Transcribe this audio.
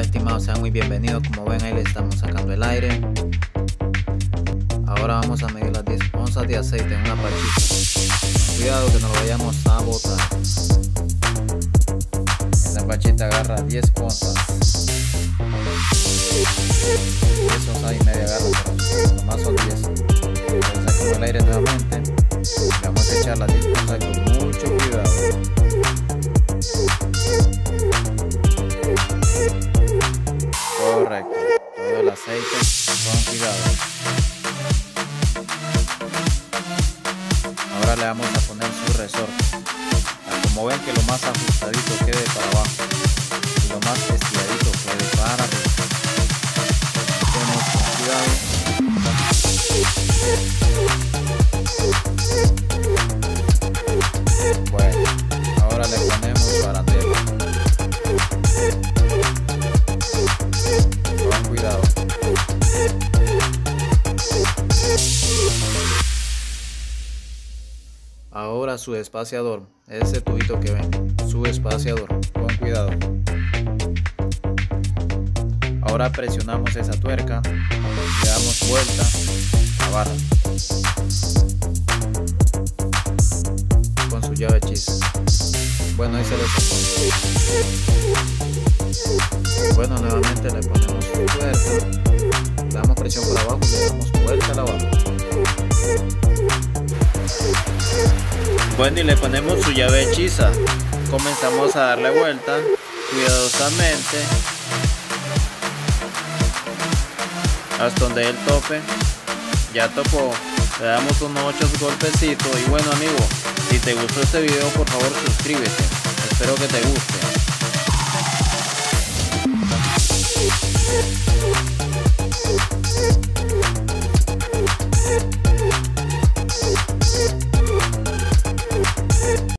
estimados, sean muy bienvenidos. Como ven ahí le estamos sacando el aire. Ahora vamos a medir las 10 onzas de aceite en una pachita. Cuidado que no lo vayamos a botar. Esta pachita agarra 10 onzas. 10 onzas y media agarra, pero nomás son 10. Sacamos el aire nuevamente. Vamos a echar las 10 onzas con mucho cuidado. Correcto, todo el aceite con cuidado. Ahora le vamos a poner su resorte. Como ven que lo más ajustadito quede para abajo y lo más estiradito quede para arriba. Hacemos con cuidado. Bueno, ahora le ponemos barandero. Con cuidado. Ahora su espaciador, ese tubito que ven, su espaciador, con cuidado. Ahora presionamos esa tuerca, le damos vuelta a barra con su llave hechiza. Bueno, ahí se lo sacó. Bueno, nuevamente le ponemos su tuerca, le damos presión por abajo y le damos vuelta a la barra. Bueno, y le ponemos su llave hechiza. Comenzamos a darle vuelta cuidadosamente hasta donde él tope. Ya topó, le damos unos 8 golpecitos. Y bueno, amigo, si te gustó este video, por favor suscríbete. Espero que te guste.